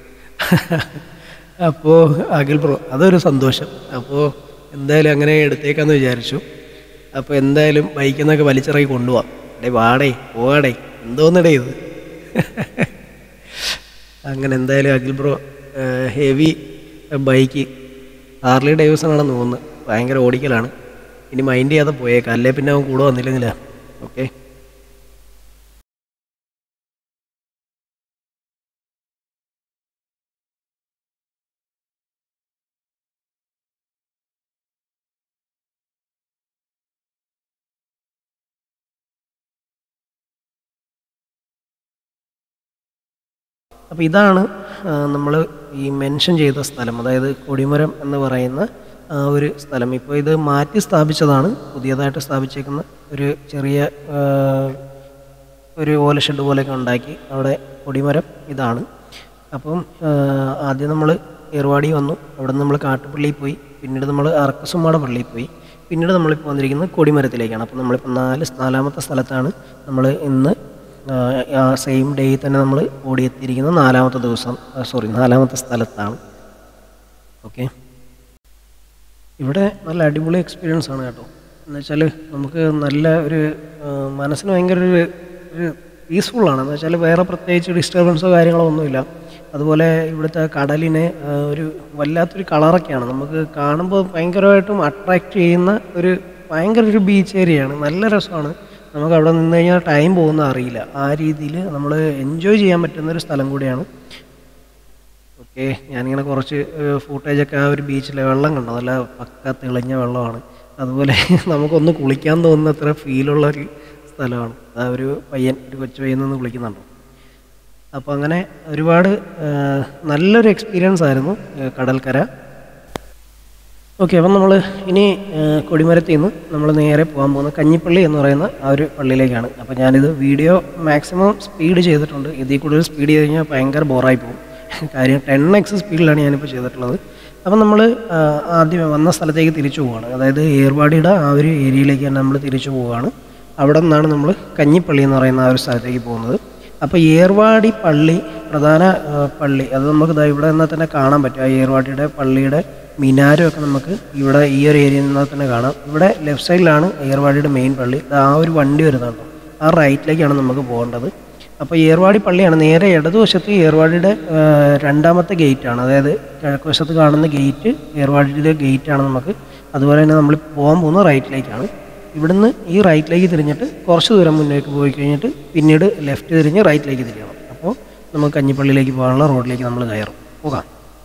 അപ്പോൾ അഖിൽ ബ്രോ അതൊരു സന്തോഷം. അപ്പോൾ എന്തായാലും അങ്ങനെ എടുത്തേക്കാന്ന് വിചാരിച്ചു. അപ്പോൾ എന്തായാലും ബൈക്കിൽ നിന്നൊക്കെ വലിച്ചിറങ്ങി കൊണ്ടുപോവാം. ഡേ വാടേ പോവാടേ എന്തോന്നിടേ ഇത്. അങ്ങനെ എന്തായാലും Akhil bro heavy bike Harley Davidson ആണെന്ന് തോന്നുന്നു. ഭയങ്കര ഓടിക്കലാണ്. ഇനി മൈൻഡ് ചെയ്യാതെ പോയേക്കാം, അല്ലേ പിന്നെ അവൻ കൂടെ വന്നില്ലെങ്കിലാ. ഓക്കെ, അപ്പോൾ ഇതാണ് നമ്മൾ ഈ മെൻഷൻ ചെയ്ത സ്ഥലം, അതായത് കൊടിമരം എന്ന് പറയുന്ന ഒരു സ്ഥലം. ഇപ്പോൾ ഇത് മാറ്റി സ്ഥാപിച്ചതാണ്, പുതിയതായിട്ട് സ്ഥാപിച്ചേക്കുന്ന ഒരു ചെറിയ ഒരു ഓല ഷെഡ് പോലെയൊക്കെ ഉണ്ടാക്കി അവിടെ കൊടിമരം ഇതാണ്. അപ്പം ആദ്യം നമ്മൾ ഏർവാടി വന്നു, അവിടെ നിന്ന് നമ്മൾ കാട്ടുപള്ളിയിൽ പോയി, പിന്നീട് നമ്മൾ അറക്കസുമ്മാട പള്ളിയിൽ പോയി, പിന്നീട് നമ്മളിപ്പോൾ വന്നിരിക്കുന്നത് കൊടിമരത്തിലേക്കാണ്. അപ്പോൾ നമ്മളിപ്പോൾ നാല് നാലാമത്തെ സ്ഥലത്താണ് നമ്മൾ ഇന്ന് സെയിം ഡേയിൽ തന്നെ നമ്മൾ ഓടിയെത്തിയിരിക്കുന്ന നാലാമത്തെ ദിവസം സോറി നാലാമത്തെ സ്ഥലത്താണ്. ഓക്കെ, ഇവിടെ നല്ല അടിപൊളി എക്സ്പീരിയൻസ് ആണ് കേട്ടോ. എന്നുവെച്ചാൽ നമുക്ക് നല്ല ഒരു മനസ്സിന് ഭയങ്കര ഒരു ഒരു പീസ്ഫുള്ളാണ്. എന്ന് വെച്ചാൽ വേറെ പ്രത്യേകിച്ച് ഡിസ്റ്റർബൻസോ കാര്യങ്ങളോ ഒന്നുമില്ല. അതുപോലെ ഇവിടുത്തെ കടലിന് ഒരു വല്ലാത്തൊരു കളറൊക്കെയാണ്, നമുക്ക് കാണുമ്പോൾ ഭയങ്കരമായിട്ടും അട്രാക്റ്റ് ചെയ്യുന്ന ഒരു ഭയങ്കര ഒരു ബീച്ച് ഏരിയയാണ്. നല്ല രസമാണ്, നമുക്ക് അവിടെ നിന്ന് കഴിഞ്ഞാൽ ടൈം പോകുന്ന അറിയില്ല. ആ രീതിയിൽ നമ്മൾ എൻജോയ് ചെയ്യാൻ പറ്റുന്നൊരു സ്ഥലം കൂടിയാണ്. ഓക്കെ, ഞാനിങ്ങനെ കുറച്ച് ഫൂട്ടേജൊക്കെ ആ ഒരു ബീച്ചിലെ വെള്ളം കണ്ടു, നല്ല പക്ക തെളിഞ്ഞ വെള്ളമാണ്. അതുപോലെ നമുക്കൊന്ന് കുളിക്കാൻ തോന്നുന്ന അത്ര ഫീലുള്ളൊരു സ്ഥലമാണ്. ആ ഒരു പയ്യൻ, ഒരു കൊച്ചു പയ്യൻ നിന്ന് കുളിക്കുന്നുണ്ടോ. അപ്പോൾ അങ്ങനെ ഒരുപാട് നല്ലൊരു എക്സ്പീരിയൻസ് ആയിരുന്നു കടൽക്കര. ഓക്കെ, അപ്പം നമ്മൾ ഇനി കൊടിമരത്തിൽ നിന്ന് നമ്മൾ നേരെ പോകാൻ പോകുന്ന കഞ്ഞിപ്പള്ളി എന്ന് പറയുന്ന ആ ഒരു പള്ളിയിലേക്കാണ്. അപ്പോൾ ഞാനിത് വീഡിയോ മാക്സിമം സ്പീഡ് ചെയ്തിട്ടുണ്ട്. ഇതിൽ കൂടുതൽ സ്പീഡ് ചെയ്ത് കഴിഞ്ഞാൽ ഭയങ്കര ബോറായി പോകും. കാര്യം ടെൻ എക്സ് സ്പീഡിലാണ് ഞാനിപ്പോൾ ചെയ്തിട്ടുള്ളത്. അപ്പം നമ്മൾ ആദ്യം വന്ന സ്ഥലത്തേക്ക് തിരിച്ചു പോവുകയാണ്. അതായത് ഏർവാടിയുടെ ആ ഒരു ഏരിയയിലേക്ക് തന്നെ നമ്മൾ തിരിച്ചു പോവുകയാണ്. അവിടെ നിന്നാണ് നമ്മൾ കഞ്ഞിപ്പള്ളി എന്ന് പറയുന്ന ആ ഒരു സ്ഥലത്തേക്ക് പോകുന്നത്. അപ്പോൾ ഏർവാടി പള്ളി, പ്രധാന പള്ളി, അത് നമുക്ക് ഇവിടെ നിന്നാൽ തന്നെ കാണാൻ പറ്റും. ആ ഏർവാടിയുടെ പള്ളിയുടെ മിനാരമൊക്കെ നമുക്ക് ഇവിടെ ഈ ഒരു ഏരിയയിൽ നിന്നാൽ തന്നെ കാണാം. ഇവിടെ ലെഫ്റ്റ് സൈഡിലാണ് ഏർവാടിയുടെ മെയിൻ പള്ളി. ആ ഒരു വണ്ടി വരുന്നുണ്ടോ, ആ റൈറ്റിലേക്കാണ് നമുക്ക് പോകേണ്ടത്. അപ്പോൾ ഏർവാടി പള്ളിയാണ്. നേരെ ഇടതുവശത്ത് ഏർവാടിയുടെ രണ്ടാമത്തെ ഗേറ്റാണ്, അതായത് കിഴക്ക് വശത്ത് കാണുന്ന ഗേറ്റ് ഏർവാടിയുടെ ഗേറ്റാണ് നമുക്ക്. അതുപോലെ തന്നെ നമ്മൾ പോകാൻ പോകുന്നത് റൈറ്റിലേക്കാണ്. ഇവിടുന്ന് ഈ റൈറ്റിലേക്ക് തിരിഞ്ഞിട്ട് കുറച്ച് ദൂരം മുന്നേക്ക് പോയി കഴിഞ്ഞിട്ട് പിന്നീട് ലെഫ്റ്റ് തിരിഞ്ഞ് റൈറ്റിലേക്ക് തിരിയണം. അപ്പോൾ നമുക്ക് കഞ്ഞിപ്പള്ളിയിലേക്ക് പോകാനുള്ള റോഡിലേക്ക് നമ്മൾ കയറും. പോകാം.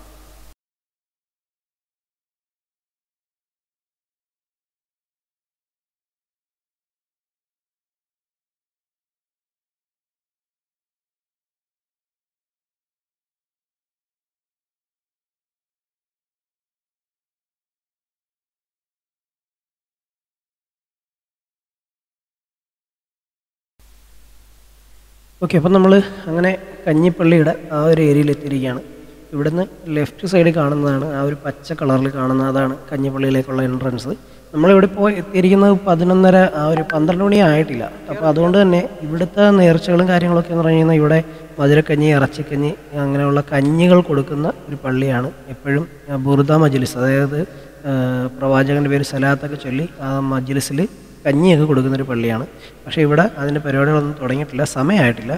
ഓക്കെ, അപ്പം നമ്മൾ അങ്ങനെ കഞ്ഞിപ്പള്ളിയുടെ ആ ഒരു ഏരിയയിൽ എത്തിയിരിക്കുകയാണ്. ഇവിടുന്ന് ലെഫ്റ്റ് സൈഡ് കാണുന്നതാണ് ആ ഒരു പച്ച കളറിൽ കാണുന്ന, അതാണ് കഞ്ഞിപ്പള്ളിയിലേക്കുള്ള എൻട്രൻസ്. നമ്മളിവിടെ ഇപ്പോൾ എത്തിയിരിക്കുന്നത് പതിനൊന്നര, ആ ഒരു പന്ത്രണ്ട് മണി ആയിട്ടില്ല. അപ്പോൾ അതുകൊണ്ട് തന്നെ ഇവിടുത്തെ നേർച്ചകളും കാര്യങ്ങളൊക്കെ എന്ന് പറഞ്ഞു കഴിഞ്ഞാൽ ഇവിടെ മധുരക്കഞ്ഞി, ഇറച്ചിക്കഞ്ഞി, അങ്ങനെയുള്ള കഞ്ഞികൾ കൊടുക്കുന്ന ഒരു പള്ളിയാണ്. എപ്പോഴും ബുർദ മജ്ലിസ്, അതായത് പ്രവാചകൻ്റെ പേര് സലാത്തൊക്കെ ചൊല്ലി ആ മജ്ലിസിൽ കഞ്ഞിയൊക്കെ കൊടുക്കുന്നൊരു പള്ളിയാണ്. പക്ഷേ ഇവിടെ അതിൻ്റെ പരിപാടികളൊന്നും തുടങ്ങിയിട്ടില്ല, സമയമായിട്ടില്ല.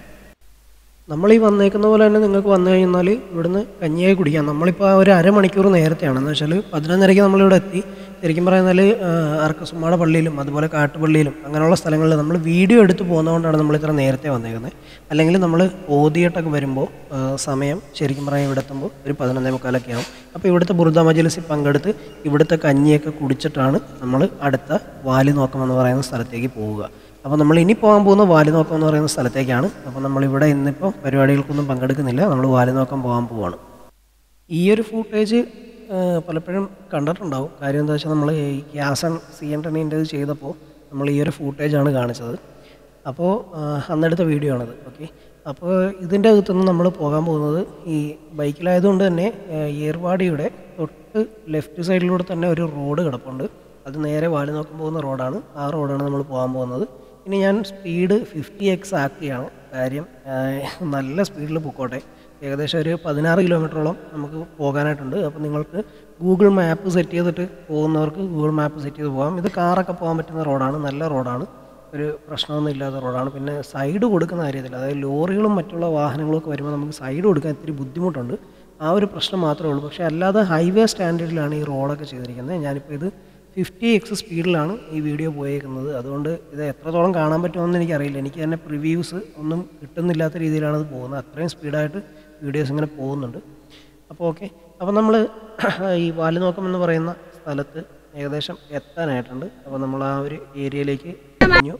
നമ്മൾ ഈ വന്നേക്കുന്ന പോലെ തന്നെ നിങ്ങൾക്ക് വന്നു കഴിഞ്ഞാൽ ഇവിടുന്ന് കഞ്ഞിയായി കുടിക്കാം. നമ്മളിപ്പോൾ ഒരു അരമണിക്കൂർ നേരത്തെയാണ്, എന്ന് വെച്ചാൽ പതിനൊന്നരയ്ക്ക് നമ്മളിവിടെ എത്തി. ശരിക്കും പറയുന്നാൽ അർക്കസുമ്മാട പള്ളിയിലും അതുപോലെ കാട്ടുപള്ളിയിലും അങ്ങനെയുള്ള സ്ഥലങ്ങളിൽ നമ്മൾ വീഡിയോ എടുത്ത് പോകുന്നതുകൊണ്ടാണ് നമ്മൾ ഇത്ര നേരത്തെ വന്നേക്കുന്നത്. അല്ലെങ്കിൽ നമ്മൾ ഓതിയിട്ടൊക്കെ വരുമ്പോൾ സമയം ശരിക്കും പറയാൻ ഇവിടെ എത്തുമ്പോൾ ഒരു പതിനൊന്നേ മുക്കാലൊക്കെ ആവും. അപ്പോൾ ഇവിടുത്തെ ബുർദ മജ്ലിസിൽ പങ്കെടുത്ത് ഇവിടുത്തെ കഞ്ഞിയൊക്കെ കുടിച്ചിട്ടാണ് നമ്മൾ അടുത്ത വാലി നോക്കം എന്ന് പറയുന്ന സ്ഥലത്തേക്ക് പോവുക. അപ്പോൾ നമ്മൾ ഇനി പോകാൻ പോകുന്ന വാലി നോക്കം എന്ന് പറയുന്ന സ്ഥലത്തേക്കാണ്. അപ്പോൾ നമ്മളിവിടെ ഇന്നിപ്പോൾ പരിപാടികൾക്കൊന്നും പങ്കെടുക്കുന്നില്ല, നമ്മൾ വാലി നോക്കം പോകാൻ പോവാണ്. ഈ ഒരു ഫൂട്ടേജ് പലപ്പോഴും കണ്ടിട്ടുണ്ടാവും. കാര്യം എന്താ വെച്ചാൽ നമ്മൾ ഈ ഗ്യാസ് സി എൻ ടെണ്ണിൻ്റെ ഇത് ചെയ്തപ്പോൾ നമ്മൾ ഈ ഒരു ഫൂട്ടേജാണ് കാണിച്ചത്. അപ്പോൾ അന്നെടുത്ത വീഡിയോ ആണത്. ഓക്കെ, അപ്പോൾ ഇതിൻ്റെ അകത്തുനിന്ന് നമ്മൾ പോകാൻ പോകുന്നത് ഈ ബൈക്കിലായതുകൊണ്ട് തന്നെ ഏർവാടിയുടെ തൊട്ട് ലെഫ്റ്റ് സൈഡിലൂടെ തന്നെ ഒരു റോഡ് കിടപ്പുണ്ട്. അത് നേരെ വാലി നോക്കാൻ പോകുന്ന റോഡാണ്. ആ റോഡാണ് നമ്മൾ പോകാൻ പോകുന്നത്. ഇനി ഞാൻ സ്പീഡ് ഫിഫ്റ്റി എക്സ് ആക്കുകയാണ്. കാര്യം നല്ല സ്പീഡിൽ പൊക്കോട്ടെ. ഏകദേശം ഒരു പതിനാറ് കിലോമീറ്ററോളം നമുക്ക് പോകാനായിട്ടുണ്ട്. അപ്പോൾ നിങ്ങൾക്ക് ഗൂഗിൾ മാപ്പ് സെറ്റ് ചെയ്തിട്ട് പോകുന്നവർക്ക് ഗൂഗിൾ മാപ്പ് സെറ്റ് ചെയ്ത് പോകാം. ഇത് കാറൊക്കെ പോകാൻ പറ്റുന്ന റോഡാണ്, നല്ല റോഡാണ്, ഒരു പ്രശ്നമൊന്നും ഇല്ലാത്ത റോഡാണ്. പിന്നെ സൈഡ് കൊടുക്കുന്ന കാര്യത്തിൽ, അതായത് ലോറികളും മറ്റുള്ള വാഹനങ്ങളൊക്കെ വരുമ്പോൾ നമുക്ക് സൈഡ് കൊടുക്കാൻ ഇത്തിരി ബുദ്ധിമുട്ടുണ്ട്. ആ ഒരു പ്രശ്നം മാത്രമേ ഉള്ളൂ. പക്ഷേ അല്ലാതെ ഹൈവേ സ്റ്റാൻഡേർഡിലാണ് ഈ റോഡൊക്കെ ചെയ്തിരിക്കുന്നത്. ഞാനിപ്പോൾ ഇത് ഫിഫ്റ്റി എക്സ് സ്പീഡിലാണ് ഈ വീഡിയോ പോയേക്കുന്നത്. അതുകൊണ്ട് ഇത് എത്രത്തോളം കാണാൻ പറ്റുമെന്ന് എനിക്കറിയില്ല. എനിക്ക് തന്നെ പ്രിവ്യൂസ് ഒന്നും കിട്ടുന്നില്ലാത്ത രീതിയിലാണ് ഇത് പോകുന്നത്. അത്രയും സ്പീഡായിട്ട് വീഡിയോസ് ഇങ്ങനെ പോകുന്നുണ്ട്. അപ്പോൾ ഓക്കെ, അപ്പോൾ നമ്മൾ ഈ വാലി നോക്കം എന്ന് പറയുന്ന സ്ഥലത്ത് ഏകദേശം എത്താനായിട്ടുണ്ട്. അപ്പോൾ നമ്മൾ ആ ഒരു ഏരിയയിലേക്ക് കഴിഞ്ഞു.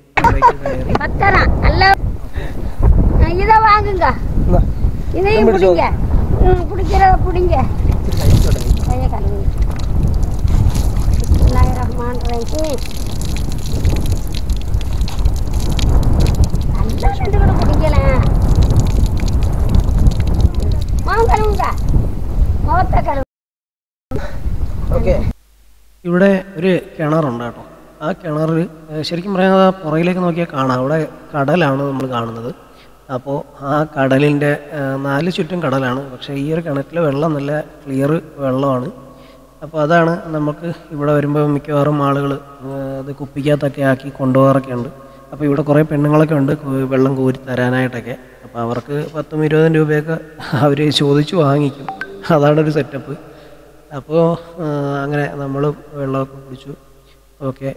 ഓക്കെ, ഇവിടെ ഒരു കിണറുണ്ട് കേട്ടോ. ആ കിണറിൽ ശരിക്കും പറയാൻ ആ പുറകിലേക്ക് നോക്കിയാൽ കാണാം, അവിടെ കടലാണ് നമ്മൾ കാണുന്നത്. അപ്പോൾ ആ കടലിൻ്റെ നാല് ചുറ്റും കടലാണ്. പക്ഷേ ഈ ഒരു കിണറ്റിലെ വെള്ളം നല്ല ക്ലിയർ വെള്ളമാണ്. അപ്പോൾ അതാണ് നമുക്ക് ഇവിടെ വരുമ്പോൾ മിക്കവാറും ആളുകൾ അത് കുപ്പിക്കകത്തൊക്കെ ആക്കി കൊണ്ടുപോകാറൊക്കെ ഉണ്ട്. അപ്പോൾ ഇവിടെ കുറേ പെണ്ണുങ്ങളൊക്കെ ഉണ്ട് വെള്ളം കോരി തരാനായിട്ടൊക്കെ. അപ്പോൾ അവർക്ക് പത്തും ഇരുപതും രൂപയൊക്കെ അവർ ചോദിച്ചു വാങ്ങിക്കും. അതാണൊരു സെറ്റപ്പ്. അപ്പോൾ അങ്ങനെ നമ്മൾ വെള്ളമൊക്കെ കുടിച്ചു. ഓക്കെ,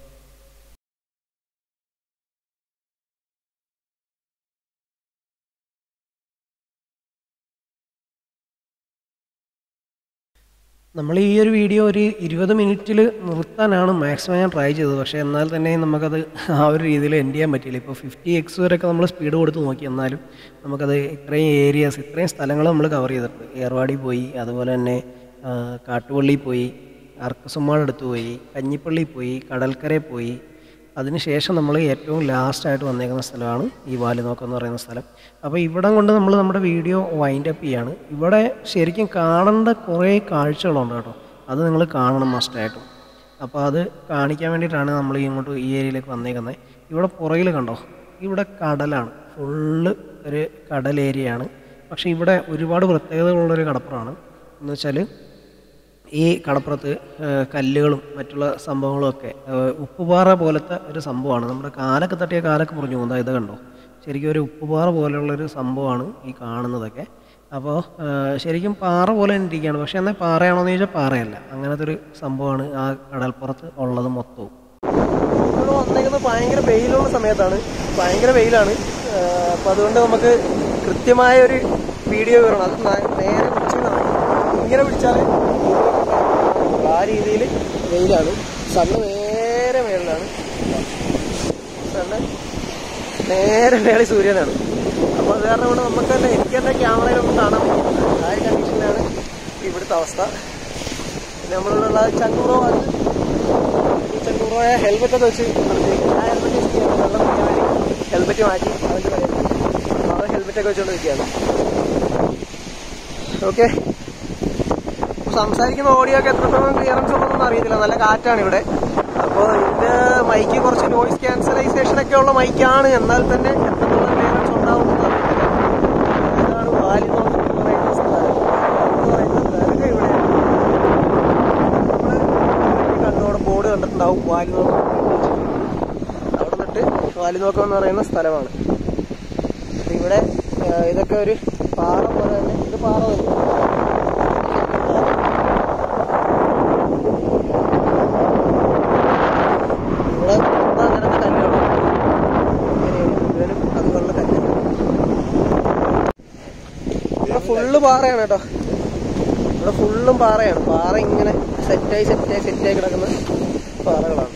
നമ്മൾ ഈ ഒരു വീഡിയോ ഒരു ഇരുപത് മിനിറ്റിൽ നിർത്താനാണ് മാക്സിമം ഞാൻ ട്രൈ ചെയ്തത്. പക്ഷേ എന്നാൽ തന്നെ നമുക്കത് ആ ഒരു രീതിയിൽ എൻഡ് ചെയ്യാൻ പറ്റിയില്ല. ഇപ്പോൾ ഫിഫ്റ്റി എക്സ് വരെയൊക്കെ നമ്മൾ സ്പീഡ് കൊടുത്ത് നോക്കി, എന്നാലും നമുക്കത് ഇത്രയും ഏരിയാസ് ഇത്രയും സ്ഥലങ്ങൾ നമ്മൾ കവർ ചെയ്തിട്ടുണ്ട്. ഏർവാടി പോയി, അതുപോലെ തന്നെ കാട്ടുപള്ളി പോയി, അർക്കസുമ്മാടടുത്ത് പോയി, കഞ്ഞിപ്പള്ളി പോയി, കടൽക്കരയിൽ പോയി. അതിനുശേഷം നമ്മൾ ഏറ്റവും ലാസ്റ്റായിട്ട് വന്നേക്കുന്ന സ്ഥലമാണ് ഈ വാലുനോക്കം എന്ന് പറയുന്ന സ്ഥലം. അപ്പോൾ ഇവിടം കൊണ്ട് നമ്മൾ നമ്മുടെ വീഡിയോ വൈൻഡ് അപ്പ് ചെയ്യാണ്. ഇവിടെ ശരിക്കും കാണേണ്ട കുറേ കാഴ്ചകളുണ്ട് കേട്ടോ, അത് നിങ്ങൾ കാണണം മസ്റ്റായിട്ടും. അപ്പോൾ അത് കാണിക്കാൻ വേണ്ടിയിട്ടാണ് നമ്മൾ ഇങ്ങോട്ട് ഈ ഏരിയയിലേക്ക് വന്നേക്കുന്നത്. ഇവിടെ പുറകിൽ കണ്ടോ, ഇവിടെ കടലാണ്, ഫുള്ള് ഒരു കടൽ ഏരിയയാണ്. പക്ഷേ ഇവിടെ ഒരുപാട് പ്രത്യേകതകളുള്ളൊരു കടപ്പുറമാണ്. എന്ന് വെച്ചാൽ ഈ കടപ്പുറത്ത് കല്ലുകളും മറ്റുള്ള സംഭവങ്ങളുമൊക്കെ ഉപ്പുപാറ പോലത്തെ ഒരു സംഭവമാണ്. നമ്മുടെ കാലൊക്കെ തട്ടിയ കാലൊക്കെ മുറിഞ്ഞു പോകുന്നത് ഇത് കണ്ടോ, ശരിക്കും ഒരു ഉപ്പുപാറ പോലെയുള്ളൊരു സംഭവമാണ് ഈ കാണുന്നതൊക്കെ. അപ്പോൾ ശരിക്കും പാറ പോലെ തന്നെ ഇരിക്കുകയാണ്. പക്ഷേ എന്നാൽ പാറയാണോ എന്ന് ചോദിച്ചാൽ പാറയല്ല, അങ്ങനത്തെ ഒരു സംഭവമാണ് ആ കടൽപ്പുറത്ത് ഉള്ളത് മൊത്തവും. നമ്മൾ വന്നേക്കുന്നത് ഭയങ്കര വെയിലുള്ള സമയത്താണ്, ഭയങ്കര വെയിലാണ്. അപ്പോൾ അതുകൊണ്ട് നമുക്ക് കൃത്യമായ ഒരു വീഡിയോ വരണം. അത് നേരെ പിടിച്ചതാണ്, ഇങ്ങനെ പിടിച്ചാൽ ആ രീതിയിൽ വെയിലാണ്. സണ്ണ് നേരെ മേളിലാണ്, സണ്ണ് നേരെ മേളിൽ സൂര്യനാണ്. അപ്പോൾ അത് കാരണം കൊണ്ട് നമുക്ക് തന്നെ എനിക്ക് തന്നെ ക്യാമറയിലൊന്നും കാണാൻ പറ്റും. ആ ഒരു കണ്ടീഷനിലാണ് ഇവിടുത്തെ അവസ്ഥ. പിന്നെ നമ്മളിവിടെയുള്ള ചങ്കൂറോ, അത് ഈ ചങ്കൂറോയെ ഹെൽമെറ്റൊക്കെ വെച്ച് നിർത്തിയിരിക്കും. ആ ഹെൽമെറ്റ് വെച്ച് വെള്ളം കുടിക്കാൻ ഹെൽമെറ്റ് മാറ്റി അതിൻ്റെ പറയുന്നത് അത് ഹെൽമെറ്റൊക്കെ വെച്ചുകൊണ്ട് നിൽക്കുകയാണ്. ഓക്കെ, സംസാരിക്കുന്ന ഓഡിയോ ഒക്കെ എത്രത്തോളം ക്ലിയറൻസ് ഉള്ളതൊന്നും അറിയത്തില്ല, നല്ല കാറ്റാണ് ഇവിടെ. അപ്പോൾ ഇതിൻ്റെ മൈക്ക് കുറച്ച് നോയിസ് ക്യാൻസലൈസേഷനൊക്കെ ഉള്ള മൈക്കാണ്, എന്നാൽ തന്നെ എത്രത്തോളം ക്ലിയറൻസ് ഉണ്ടാവുമെന്ന് അറിയത്തില്ല. ഇതാണ് വാലുനോക്കം എന്ന് പറയുന്ന സ്ഥലം. എന്ന് പറയുന്ന സ്ഥലമൊക്കെ ഇവിടെ നമ്മൾ കണ്ണോടെ ബോർഡ് കണ്ടിട്ടുണ്ടാവും, വാലുനോക്കം. അവിടെ നിന്നിട്ട് വാലുനോക്കം എന്ന് പറയുന്ന സ്ഥലമാണ്. ഇവിടെ ഇതൊക്കെ ഒരു പാറ പോലെ തന്നെ, ഇത് പാറ തന്നെ. ഫുള്ള് പാറയാണ് കേട്ടോ, ഇവിടെ ഫുള്ളും പാറയാണ്. പാറ ഇങ്ങനെ സെറ്റായി സെറ്റായി സെറ്റായി കിടക്കുന്ന പാറകളാണ്.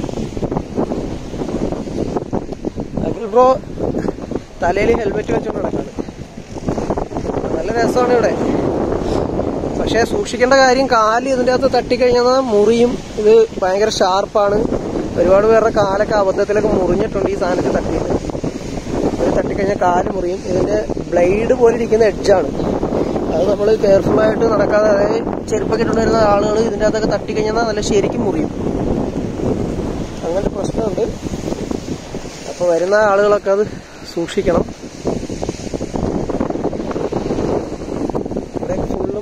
അഖിൽ ബ്രോ തലയിൽ ഹെൽമെറ്റ് വെച്ചുകൊണ്ട് കിടക്കാണ്. നല്ല രസമാണ് ഇവിടെ. പക്ഷേ സൂക്ഷിക്കേണ്ട കാര്യം, കാല് ഇതിൻ്റെ അകത്ത് തട്ടിക്കഴിഞ്ഞാൽ മുറിയും. ഇത് ഭയങ്കര ഷാർപ്പാണ്. ഒരുപാട് പേരുടെ കാലൊക്കെ അബദ്ധത്തിലൊക്കെ മുറിഞ്ഞിട്ടുണ്ട് ഈ സാധനത്തിൽ തട്ടിയിട്ട്. ഇത് തട്ടിക്കഴിഞ്ഞാൽ കാല് മുറിയും. ഇതിൻ്റെ ബ്ലേഡ് പോലെ ഇരിക്കുന്ന എഡ്ജാണ്. അത് നമ്മൾ കെയർഫുള്ളായിട്ട് നടക്കാതെ, അതായത് ചെരുപ്പൊക്കെ ഇട്ടുകൊണ്ട് വരുന്ന ആളുകൾ ഇതിൻ്റെ അകത്തൊക്കെ തട്ടിക്കഴിഞ്ഞാൽ നല്ല ശരിക്കും മുറിയും. അങ്ങനത്തെ പ്രശ്നമുണ്ട്. അപ്പോൾ വരുന്ന ആളുകളൊക്കെ അത് സൂക്ഷിക്കണം. ഫുള്ളും.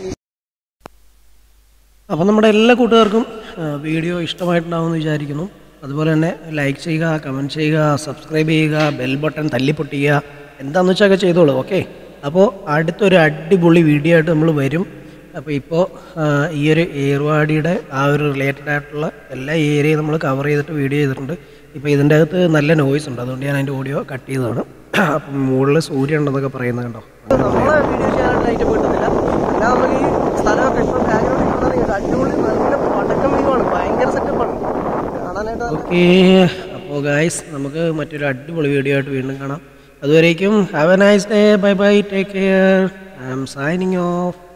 അപ്പോൾ നമ്മുടെ എല്ലാ കൂട്ടുകാർക്കും വീഡിയോ ഇഷ്ടമായിട്ടുണ്ടാവുമെന്ന് വിചാരിക്കുന്നു. അതുപോലെ തന്നെ ലൈക്ക് ചെയ്യുക, കമൻറ്റ് ചെയ്യുക, സബ്സ്ക്രൈബ് ചെയ്യുക, ബെൽ ബട്ടൺ തല്ലിപ്പൊട്ടിക്കുക, എന്താണെന്ന് വെച്ചാൽ ഒക്കെ ചെയ്തോളൂ. ഓക്കെ, അപ്പോൾ അടുത്തൊരു അടിപൊളി വീഡിയോ ആയിട്ട് നമ്മൾ വരും. അപ്പോൾ ഇപ്പോൾ ഈ ഒരു ഏർവാടിയുടെ ആ ഒരു റിലേറ്റഡ് ആയിട്ടുള്ള എല്ലാ ഏരിയയും നമ്മൾ കവർ ചെയ്തിട്ട് വീഡിയോ ചെയ്തിട്ടുണ്ട്. ഇപ്പോൾ ഇതിൻ്റെ അകത്ത് നല്ല നോയ്സ് ഉണ്ട്, അതുകൊണ്ട് ഞാൻ അതിൻ്റെ ഓഡിയോ കട്ട് ചെയ്തതാണ്. അപ്പം മുകളിൽ സൂര്യൻ ഉണ്ടെന്നൊക്കെ പറയുന്നത് കണ്ടോ. നമ്മളെ വീഡിയോ ചെയ്യാനായിട്ട് ലൈറ്റ് പോയിട്ടുന്നില്ല, അല്ലാതെ നമുക്ക് ഈ സ്ഥലമൊക്കെ ഇപ്പോൾ ബാക്ക്ഗ്രൗണ്ടിൽ അടിപൊളി നല്ല പടക്കം വീവാണ്, ഭയങ്കര സെറ്റപ്പാണ് കാണാനായിട്ട്. ഓക്കെ, അപ്പോൾ ഗൈസ് നമുക്ക് മറ്റൊരു അടിപൊളി വീഡിയോ ആയിട്ട് വീണ്ടും കാണാം. അതുവരേക്കും have a nice day, bye bye, take care, I am signing of.